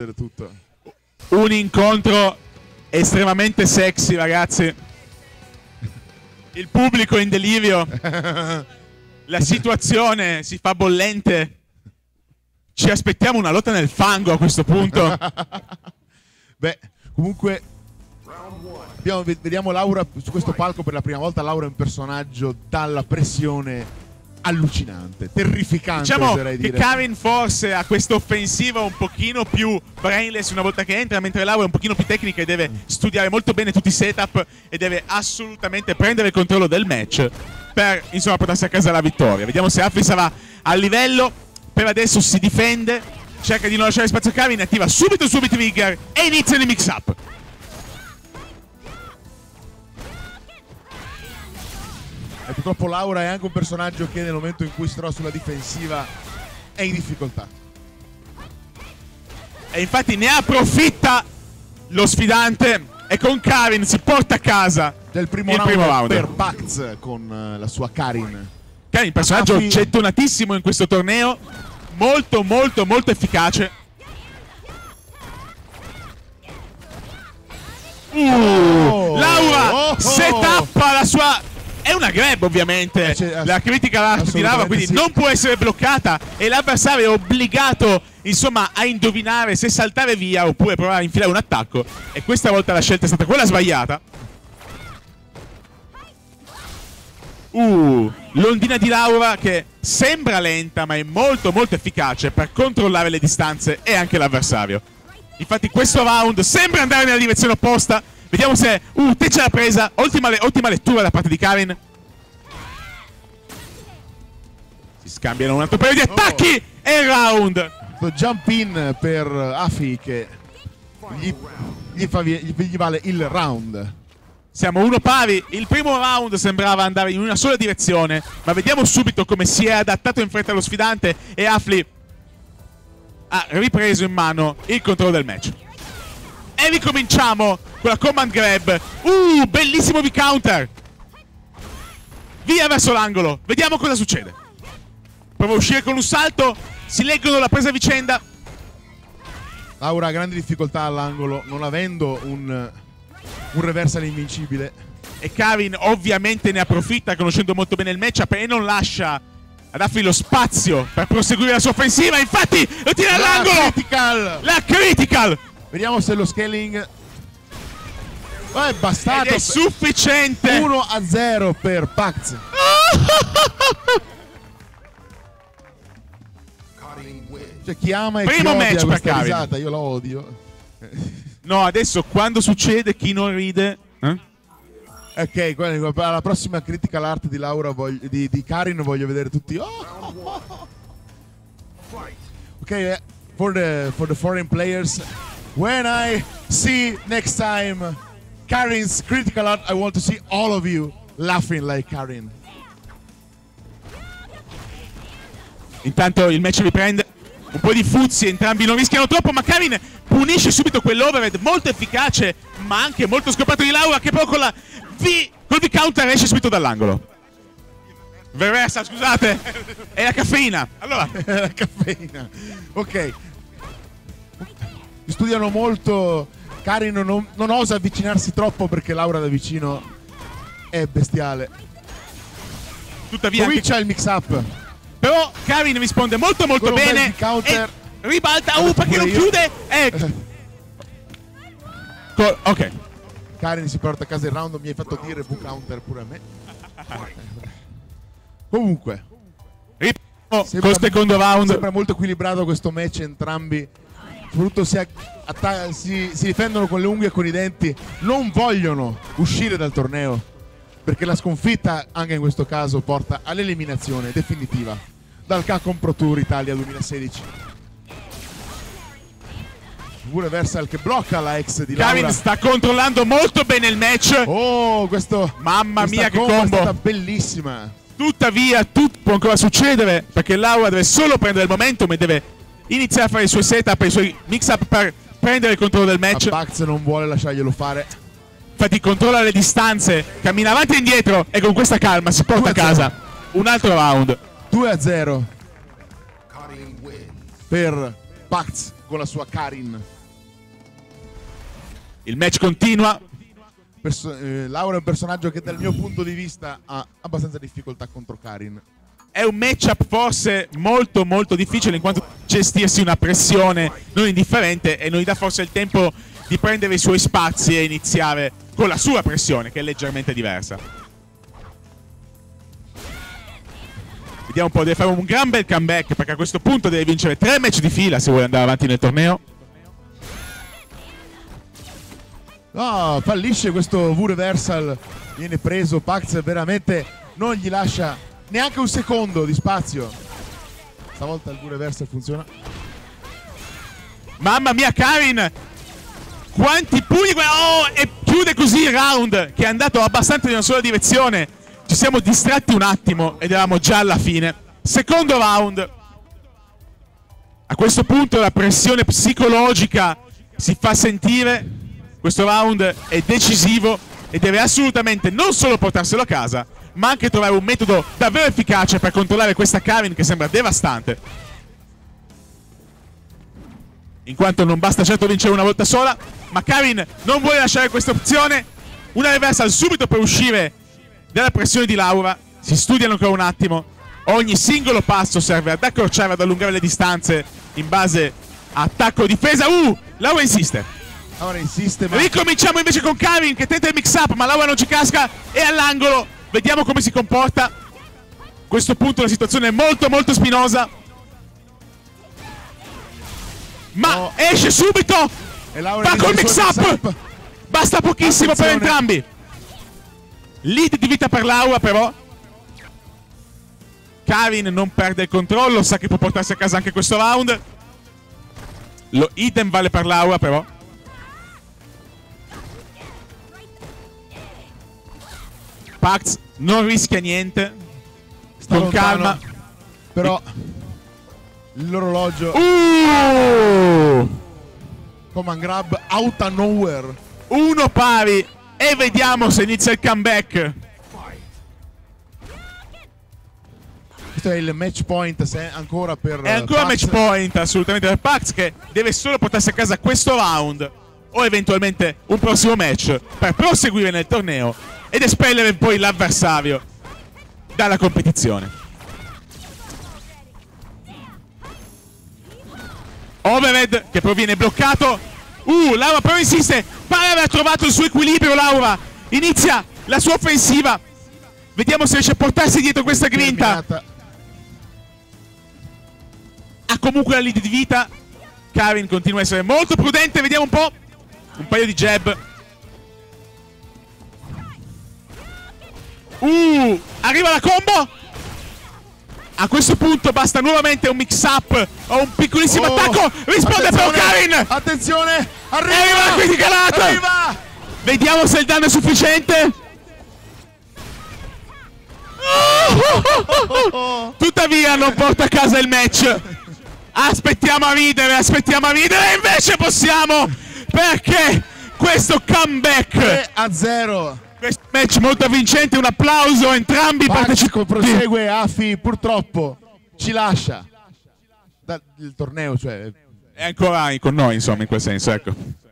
tutto. Un incontro estremamente sexy, ragazzi. Il pubblico è in delirio. La situazione si fa bollente. Ci aspettiamo una lotta nel fango a questo punto. Beh, comunque vediamo Laura su questo palco per la prima volta. Laura è un personaggio dalla pressione allucinante, terrificante. Diciamo oserei che dire. Karin forse ha questa offensiva un pochino più brainless una volta che entra, mentre Laura è un pochino più tecnica e deve studiare molto bene tutti i setup e deve assolutamente prendere il controllo del match per, insomma, portarsi a casa la vittoria. Vediamo se Afri sarà a livello. Per adesso si difende, cerca di non lasciare spazio a Karin, attiva subito trigger e iniziano i mix up. E purtroppo Laura è anche un personaggio che nel momento in cui si trova sulla difensiva è in difficoltà. E infatti ne approfitta lo sfidante e con Karin si porta a casa Del primo il primo round per Pax con la sua Karin. Karin, personaggio gettonatissimo in questo torneo, molto molto molto efficace. Laura setappa la sua... È una grab ovviamente, la critical art di Laura, quindi sì, non può essere bloccata e l'avversario è obbligato, insomma, a indovinare se saltare via oppure provare a infilare un attacco, e questa volta la scelta è stata quella sbagliata. L'ondina di Laura che sembra lenta ma è molto molto efficace per controllare le distanze e anche l'avversario. Infatti questo round sembra andare nella direzione opposta. Vediamo se... te ce l'ha presa. Ottima lettura da parte di Karin. Si scambiano un altro paio di attacchi e il round. Questo jump in per Afi che gli vale il round. Siamo uno pari. Il primo round sembrava andare in una sola direzione, ma vediamo subito come si è adattato in fretta lo sfidante e Afli ha ripreso in mano il controllo del match. E ricominciamo con la command grab. Bellissimo V-counter. Via verso l'angolo. Vediamo cosa succede. Prova a uscire con un salto. Si leggono la presa a vicenda. Laura ha grandi difficoltà all'angolo, non avendo un reversal invincibile. E Karin ovviamente ne approfitta, conoscendo molto bene il matchup, e non lascia ad Afri lo spazio per proseguire la sua offensiva. Infatti lo tira all'angolo. La critical. Vediamo se lo scaling è bastato. Ed è sufficiente. 1-0 per Pax. Cioè, chi ama e primo chi odia match per questa Karin. risata, io la odio. No, adesso quando succede chi non ride... Ok, alla prossima critical art di Laura di Karin voglio vedere tutti. Ok, for the foreign players, when I see next time Karin's critical art, I want to see all of you laughing like Karin. Intanto il match riprende. Un po' di fuzzi, entrambi non rischiano troppo, ma Karin punisce subito quell'overhead molto efficace, ma anche molto scopato di Laura, che però col V-counter esce subito dall'angolo. Reversa, scusate, è la caffeina. Allora, è la caffeina. Ok. Studiano molto. Karin non osa avvicinarsi troppo perché Laura da vicino è bestiale. Tuttavia comincia il mix up. Però Karin risponde molto molto bene e ribalta perché non chiude ok. Karin si porta a casa il round. Mi hai fatto dire V-counter pure a me. Comunque col secondo round sembra molto equilibrato questo match. Entrambi soprattutto si difendono con le unghie e con i denti. Non vogliono uscire dal torneo perché la sconfitta anche in questo caso porta all'eliminazione definitiva dal Capcom Pro Tour Italia 2016. Pure Versal che blocca la ex di Laura. Karin sta controllando molto bene il match. Mamma mia che combo, è stata bellissima. Tuttavia tutto può ancora succedere perché Laura deve solo prendere il momentum e deve iniziare a fare i suoi setup e i suoi mix up per prendere il controllo del match. Pax non vuole lasciarglielo fare. Infatti controlla le distanze, cammina avanti e indietro e con questa calma si porta a casa un altro round. 2-0 per Pax con la sua Karin. Il match continua. Laura è un personaggio che dal mio punto di vista ha abbastanza difficoltà contro Karin. È un matchup forse molto molto difficile, in quanto gestirsi una pressione non indifferente e non gli dà forse il tempo di prendere i suoi spazi e iniziare con la sua pressione, che è leggermente diversa. Vediamo un po', deve fare un gran bel comeback, perché a questo punto deve vincere 3 match di fila se vuole andare avanti nel torneo. No, fallisce questo V-Reversal, viene preso, Pax veramente non gli lascia neanche un secondo di spazio. Stavolta il V-Reversal funziona. Mamma mia, Karin! Quanti pugni! Oh, e chiude così il round, che è andato abbastanza in una sola direzione. Ci siamo distratti un attimo ed eravamo già alla fine. Secondo round. A questo punto la pressione psicologica si fa sentire. Questo round è decisivo e deve assolutamente non solo portarselo a casa, ma anche trovare un metodo davvero efficace per controllare questa Karin che sembra devastante. In quanto non basta certo vincere una volta sola, ma Karin non vuole lasciare questa opzione. Una reversal subito per uscire dalla pressione di Laura. Si studiano ancora un attimo. Ogni singolo passo serve ad accorciare, ad allungare le distanze in base a attacco-difesa. Laura insiste. Laura insiste, ma... Ricominciamo invece con Karin che tenta il mix-up, ma Laura non ci casca. E all'angolo. Vediamo come si comporta. A questo punto la situazione è molto molto spinosa. Ma esce subito. E Laura va col mix-up. Basta pochissimo. Attenzione. Per entrambi. Lead di vita per Laura però. Karin non perde il controllo, sa che può portarsi a casa anche questo round. Lo idem vale per Laura però. Pax non rischia niente. Sta con lontano, calma. Però l'orologio command grab out of nowhere. Uno pari. E vediamo se inizia il comeback. Questo è il match point, se ancora per è ancora Pax. Match point assolutamente per Pax, che deve solo portarsi a casa questo round o eventualmente un prossimo match per proseguire nel torneo ed espellere poi l'avversario dalla competizione. Overhead che però viene bloccato. Laura però insiste. Pare aver trovato il suo equilibrio. Laura inizia la sua offensiva. Vediamo se riesce a portarsi dietro questa grinta. Ha comunque la lead di vita. Karin continua a essere molto prudente. Vediamo un po'. Un paio di jab. Arriva la combo. A questo punto basta nuovamente un mix up o un piccolissimo attacco. Risponde però Karin. Attenzione. Arriva la criticalata. Arriva. Vediamo se il danno è sufficiente. Tuttavia non porta a casa il match. Aspettiamo a ridere e invece possiamo, perché questo comeback 3-0. questo match molto vincente. Un applauso a entrambi i partecipanti. Prosegue. Afi purtroppo ci lascia dal torneo, cioè è ancora con noi, insomma, in quel senso, ecco.